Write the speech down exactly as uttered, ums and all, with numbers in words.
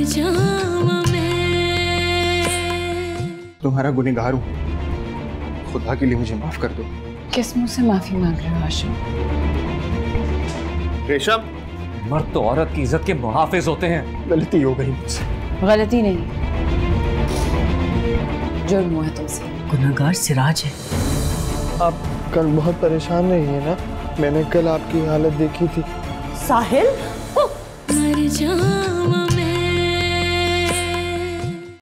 जाऊं मैं। तुम्हारा गुनहगार हूँ, खुदा के लिए मुझे माफ कर दो। किस मुंह से माफी मांग रहे हो आशिम? रेशम, मर्द तो औरत की इज्जत के मुहाफिज होते हैं। गलती हो गई मुझसे। गलती नहीं, जुर्म हुआ है तुमसे। गुनहगार सिराज है। आप कल बहुत परेशान रही है ना, मैंने कल आपकी हालत देखी थी। साहिल मर जाऊं